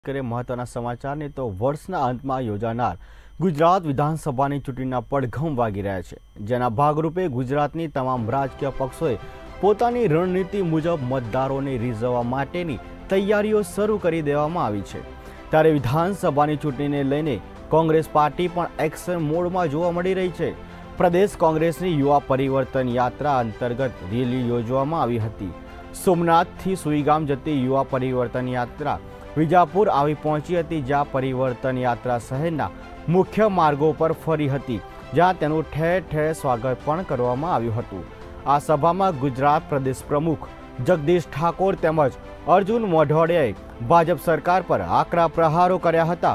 करे महत्वना समाचारने तो वर्षना अंतमां योजानार गुजरात विधानसभानी चूंटણીના પડઘમ વાગી રહ્યા છે, જેના ભાગરૂપે ગુજરાતની તમામ રાજકીય પક્ષોએ પોતાની રણનીતિ મુજબ મતદારોને રીઝવવા માટેની તૈયારીઓ શરૂ કરી દેવામાં આવી છે। ત્યારે વિધાનસભાની ચૂંટણીને લઈને કોંગ્રેસ પાર્ટી પણ એક્શન મોડમાં જોવા મળી રહી છે। પ્રદેશ કોંગ્રેસની યુવા પરિવર્તન યાત્રા અંતર્ગત રેલી યોજવામાં આવી હતી। સોમનાથથી સુઈગામ જતી યુવા પરિવર્તન યાત્રા વિજાપુર આવી પહોંચી હતી, જ્યાં પરિવર્તન યાત્રા શહેરના મુખ્ય માર્ગો પર ફરી હતી, જ્યાં તેનું ઠેર ઠેર સ્વાગત પણ કરવામાં આવ્યું હતું। આ સભામાં ગુજરાત પ્રદેશ પ્રમુખ જગદીશ ઠાકોર તેમજ અર્જુન મોઢવાડિયાએ ભાજપ સરકાર પર આકરા પ્રહારો કર્યા હતા।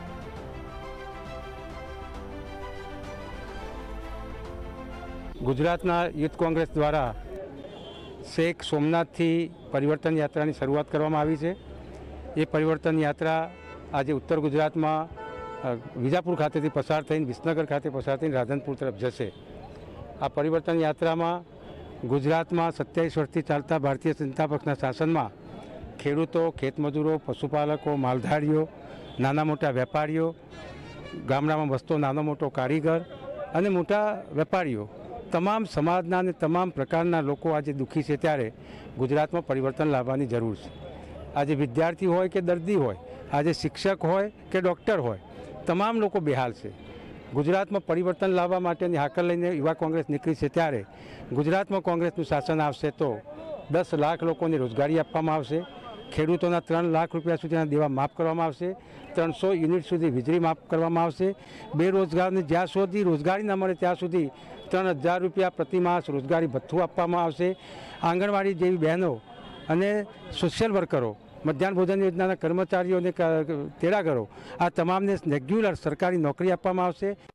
गुजरातना यूथ कांग्रेस द्वारा शेख सोमनाथ थी परिवर्तन यात्रा की शुरुआत करवामां आवी छे। ये परिवर्तन यात्रा आज उत्तर गुजरात में विजापुर खाते थी पसार थई विसनगर खाते पसार थई राधनपुर तरफ जशे। आ परिवर्तन यात्रा में गुजरात में 27 वर्षथी चालता भारतीय जनता पक्षना शासन में खेडूतो, खेतमजूरो, पशुपालको, मालधारीओ, नाना मोटा वेपारीओ, गामड़ा में वसतो नानो मोटो कारीगर अने मोटा वेपारीओ तमाम समाजना ने तमाम प्रकारना लोको आज दुखी है। त्यारे गुजरात में परिवर्तन लाववानी जरूर है। आज विद्यार्थी होय के दर्दी होय, आज शिक्षक होय के डॉक्टर होय, तमाम लोग बेहाल से। गुजरात में परिवर्तन लाववा माटेनी हाकल लईने युवा कांग्रेस निकली है। त्यारे गुजरात में कांग्रेसनुं शासन आवशे तो 10 लाख लोकोने रोजगारी आपवामां आवशे। खेडूतोना 3 लाख रुपया सुधीना देवा माफ करवामां आवशे। 300 यूनिट सुधी वीजળી माफ करवामां आवशे। बेरोजगारने ज्यां सुधी रोजगारी न मळे त्यां सुधी 3000 रुपया प्रति मास रोजगारी भत्थुं आपवामां आवशे। आंगणवाड़ी जेवी बहनों अने सोशियल वर्करो, मध्याह्न भोजन योजना कर्मचारीओ ने तेड़ागरो आ तमामने रेग्युलर सरकारी नौकरी आपवामां आवशे।